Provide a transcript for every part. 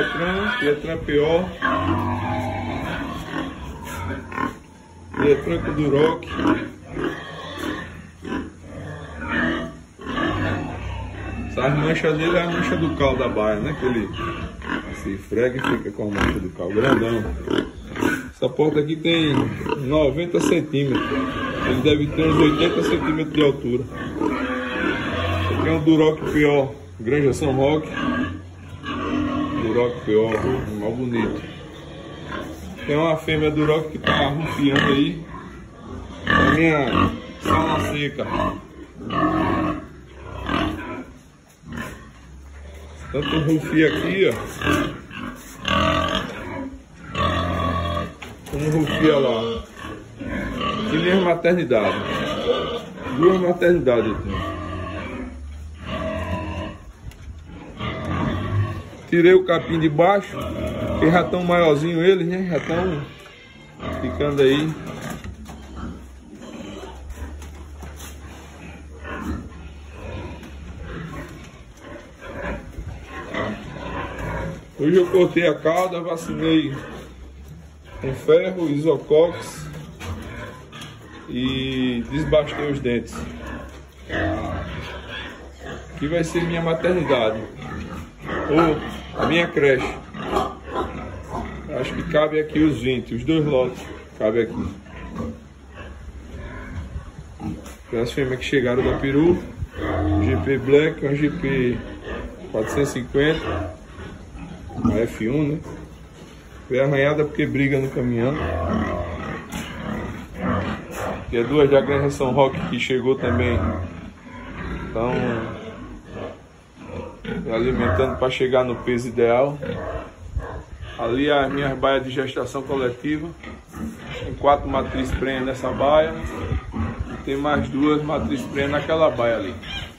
Pietran, Pietran pior. Pietran com Duroc. Essas manchas dele é a mancha do cal da baia, né? Que ele se frega e fica com a mancha do cal, grandão. Essa porta aqui tem 90 centímetros. Ele deve ter uns 80 centímetros de altura. Aqui é um Duroc pior, Granja São Roque. Duroc pior, mal bonito. Tem uma fêmea Duroc que tá rufiando aí. A minha sala seca. Tanto rufia aqui, ó, como rufia lá. Aqui mesmo maternidade. Duas maternidades aqui. Tirei o capim de baixo, que já tão maiorzinho eles, né? Já estão ficando aí. Hoje eu cortei a cauda, vacinei com ferro, isocox e desbastei os dentes. Aqui vai ser minha maternidade, ou a minha creche. Acho que cabe aqui os 20, os dois lotes, cabe aqui. As fêmeas que chegaram da Peru, GP Black, uma GP 450. A F1, né? Foi arranhada porque briga no caminhão. E as duas da Granja São Roque que chegou também. Estão alimentando para chegar no peso ideal. Ali as minhas baias de gestação coletiva. Tem 4 matrizes prenhas nessa baia. E tem mais 2 matrizes prenhas naquela baia ali.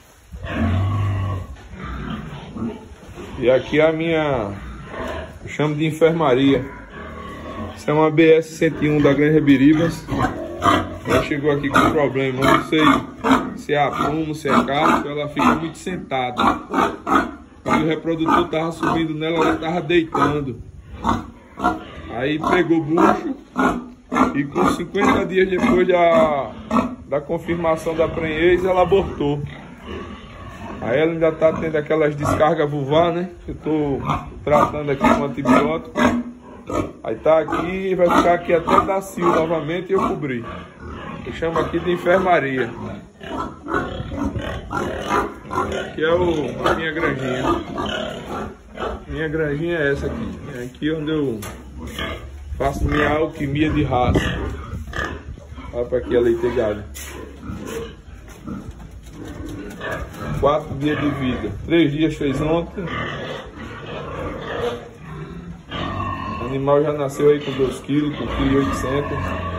E aqui a minha, eu chamo de enfermaria. Isso é uma BS 101 da Granja Biribas. Ela chegou aqui com problema, não sei se é aprumo, se é casco, ela fica muito sentada. Quando o reprodutor estava subindo nela, ela estava deitando. Aí pegou bucho e com 50 dias depois da confirmação da prenhez, ela abortou. Aí ela ainda está tendo aquelas descargas vulvar, né? Eu estou tratando aqui com antibiótico. Aí tá aqui e vai ficar aqui até dar cio novamente e eu cobri. Eu chamo aqui de enfermaria. Aqui é a minha granjinha. Minha granjinha é essa aqui. É aqui onde eu faço minha alquimia de raça. Olha para aqui a leitegada. 4 dias de vida. 3 dias fez ontem. O animal já nasceu aí com 2 kg, com 1,8 kg.